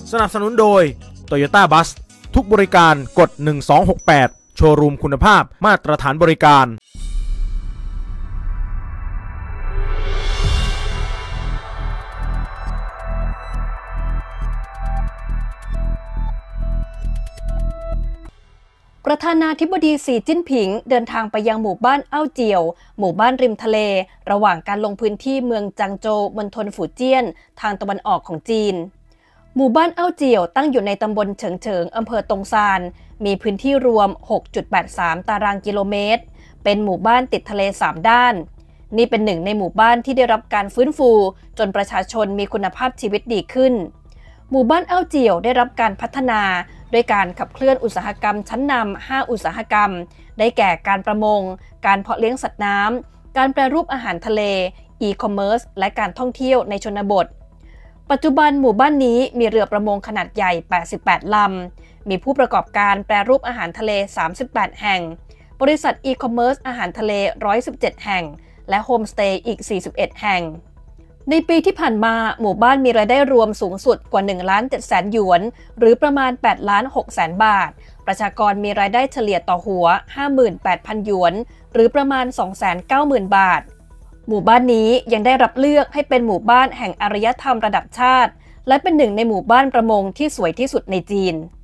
สนับสนุนโดย Toyota Bus ทุกบริการกด1268โชว์รูมคุณภาพมาตรฐานบริการประธานาธิบดีสีจิ้นผิงเดินทางไปยังหมู่บ้านเอ้าเจียวหมู่บ้านริมทะเลระหว่างการลงพื้นที่เมืองจางโจวมณฑลฝูเจี้ยนทางตะวันออกของจีนหมู่บ้านเอ้าเจียวตั้งอยู่ในตำบลเฉิงเฉิงอำเภอตงซานมีพื้นที่รวม 6.83 ตารางกิโลเมตรเป็นหมู่บ้านติดทะเล3ด้านนี่เป็นหนึ่งในหมู่บ้านที่ได้รับการฟื้นฟูจนประชาชนมีคุณภาพชีวิตดีขึ้นหมู่บ้านเอ้าเจียวได้รับการพัฒนาด้วยการขับเคลื่อนอุตสาหกรรมชั้นนำ5อุตสาหกรรมได้แก่การประมงการเพาะเลี้ยงสัตว์น้ำการแปรรูปอาหารทะเลอีคอมเมิร์ซและการท่องเที่ยวในชนบทปัจจุบันหมู่บ้านนี้มีเรือประมงขนาดใหญ่88ลำมีผู้ประกอบการแปรรูปอาหารทะเล38แห่งบริษัทอีคอมเมิร์ซอาหารทะเล117แห่งและโฮมสเตย์อีก41แห่งในปีที่ผ่านมาหมู่บ้านมีรายได้รวมสูงสุดกว่า1,700,000 หยวนหรือประมาณ8,600,000 บาทประชากรมีรายได้เฉลี่ยต่อหัว 58,000 หยวนหรือประมาณ 290,000 บาทหมู่บ้านนี้ยังได้รับเลือกให้เป็นหมู่บ้านแห่งอารยธรรมระดับชาติและเป็นหนึ่งในหมู่บ้านประมงที่สวยที่สุดในจีน